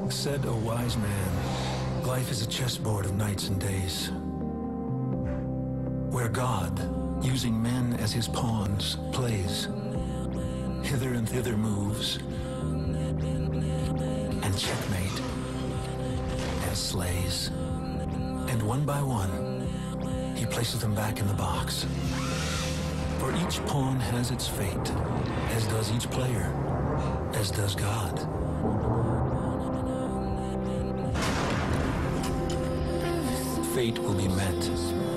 Said a wise man, life is a chessboard of nights and days, where God, using men as his pawns, plays, hither and thither moves, and checkmate, and slays. And one by one, he places them back in the box. For each pawn has its fate, as does each player, as does God. Fate will be met